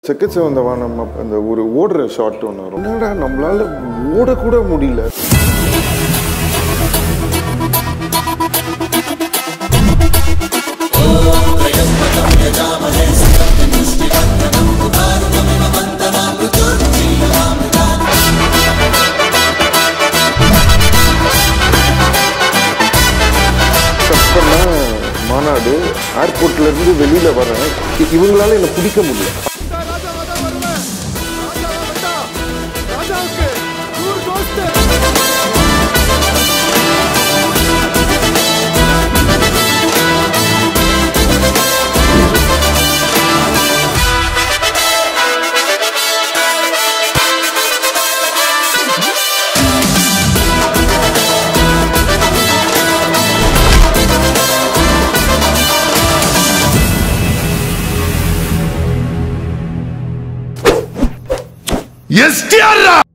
செக்கச்ச வந்தவா நம்ம அந்த ஒரு ஓடுற ஷாட் ஒன்று வரும். என்னடா நம்மளால ஓடக்கூட முடியல. மாநாடு ஏர்போர்ட்ல இருந்து வெளியில வரேன். இவங்களால என்ன பிடிக்க முடியல. STR